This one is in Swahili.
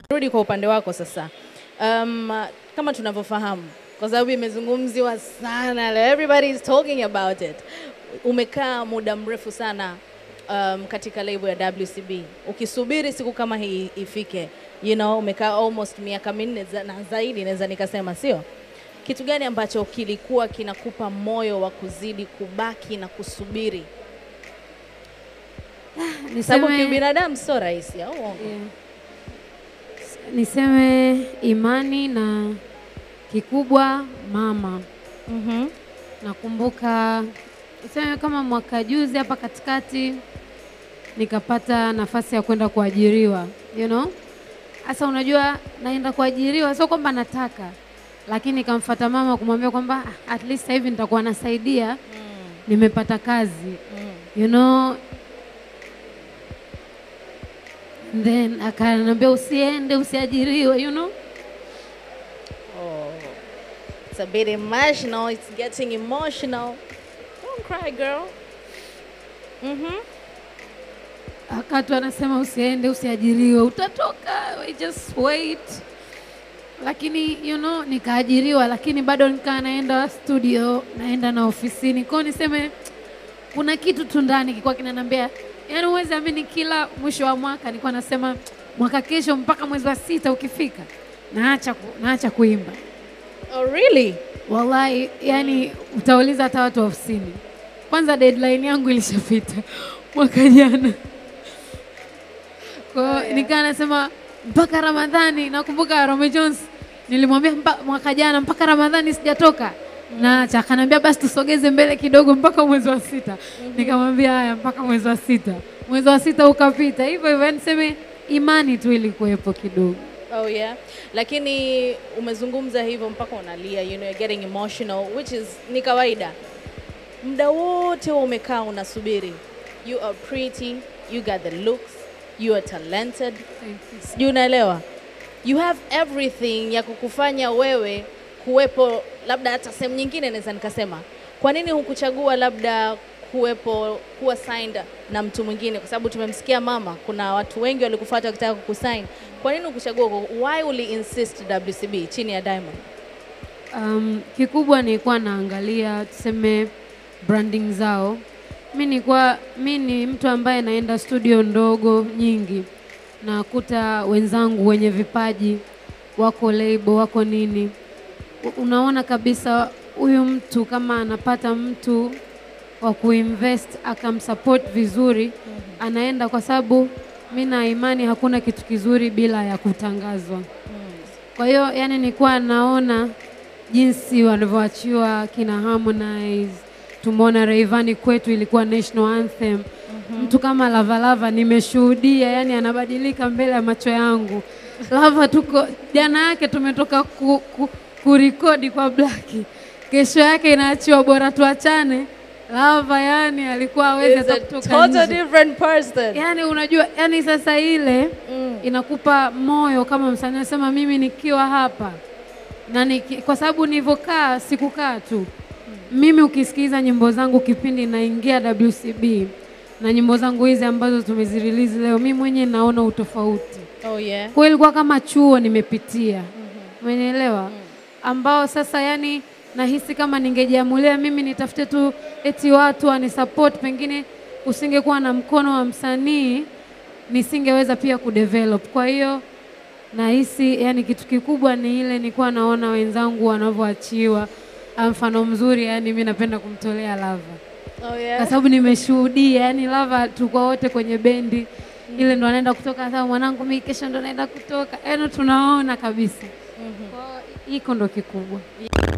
Rudi kwa upande wako sasa. Kama tunavyofahamu, kwa sababu imezungumziwa sana, everybody is talking about it. Umekaa muda mrefu sana katika label ya WCB. Ukisubiri siku kama hii ifike, umekaa almost miaka 4 na zaidi naweza nikasema, sio? Kitu gani ambacho kilikuwa kinakupa moyo wa kuzidi kubaki na kusubiri? Sababu kibinadamu sio rahisi, au uongo? Yeah. Niseme imani na kikubwa mama. Nakumbuka niseme kama mwaka juzi hapa katikati nikapata nafasi ya kwenda kuajiriwa, Asa unajua naenda kuajiriwa sio kwamba nataka, lakini nikamfuata mama kumwambia kwamba at least sasa hivi nitakuwa nasaidia, nimepata kazi. Then akanambia usiende, usiajiriwe, Oh, it's a bit emotional. It's getting emotional. Don't cry, girl. Akatu anasema usiende, usiajiriwe, utatoka, just wait. Lakini nikaajiriwa, lakini bado nikaa naenda studio, naenda na ofisini. Kwa niseme kuna kitu tu ndani kilikuwa kinaniambia, uweze amini, kila mwisho wa mwaka nilikuwa nasema mwaka kesho mpaka mwezi wa 6 ukifika naacha kuimba. Oh really? Wallahi, utauliza hata watu ofisini. Kwanza deadline yangu ilishapita mwaka jana. Kwa nikaa nasema mpaka Ramadhani. Nakumbuka Rome Jones nilimwambia mwaka jana mpaka Ramadhani sijatoka. Na akanambia basi tusogeze mbele kidogo mpaka mwezi wa 6. Nikamwambia haya mpaka mwezi wa 6. Mwezi wa 6 ukapita. Hivyo niseme imani tu ilikuwepo kidogo. Oh yeah. Lakini umezungumza hivyo mpaka unalia, you're getting emotional, which is ni kawaida. Muda wote umekaa unasubiri. You are pretty, you got the looks, you are talented. Sijui unaelewa? You have everything ya kukufanya wewe kuwepo labda hata sehemu nyingine. Naweza nikasema, kwa nini hukuchagua labda kuwa signed na mtu mwingine? Kwa sababu tumemsikia mama, kuna watu wengi walikufuata wakitaka kukusign. Kwa nini hukuchagua? Why uli insist WCB chini ya Diamond? Kikubwa nilikuwa naangalia tuseme branding zao. Mimi ni mtu ambaye naenda studio ndogo nyingi, na kuta wenzangu wenye vipaji wako label, wako nini. Unaona kabisa huyu mtu kama anapata mtu wa kuinvest akamsupport vizuri, anaenda, kwa sababu mimi na imani hakuna kitu kizuri bila ya kutangazwa. Kwa hiyo nilikuwa naona jinsi walivyoachiwa kina Harmonize, tumeona Rayvanny kwetu ilikuwa national anthem. Mtu kama Lava Lava nimeshuhudia, anabadilika mbele ya macho yangu. Lava jana yake tumetoka kurekodi kwa Black, kesho yake inaachiwa bora tuachane. Lava alikuwa hawezi kutoka totally different person. Unajua sasa ile inakupa moyo kama msanii. Nasema mimi nikiwa hapa na kwa sababu nilivyokaa sikukaa tu. Mimi ukisikiza nyimbo zangu kipindi naingia WCB na nyimbo zangu hizi ambazo tumezirelease leo, mimi mwenyewe naona utofauti. Oh yeah. Kwa ilikuwa kama chuo nimepitia. Umenielewa? Ambao sasa nahisi kama ningejiamulia mimi nitafute tu eti watu wanisupport, pengine usingekuwa na mkono wa msanii nisingeweza pia kudevelop. Kwa hiyo nahisi kitu kikubwa ni ile nilikuwa naona wenzangu wanavyoachiwa. Mfano mzuri mimi napenda kumtolea Lava. Oh yeah. Kwa sababu nimeshuhudia Lava tulikuwa wote kwenye bendi ile, ndo anaenda kutoka sasa, mwanangu mimi kesho ndo naenda kutoka. Tunaona kabisa. Kwa hiyo iko ndo kikubwa.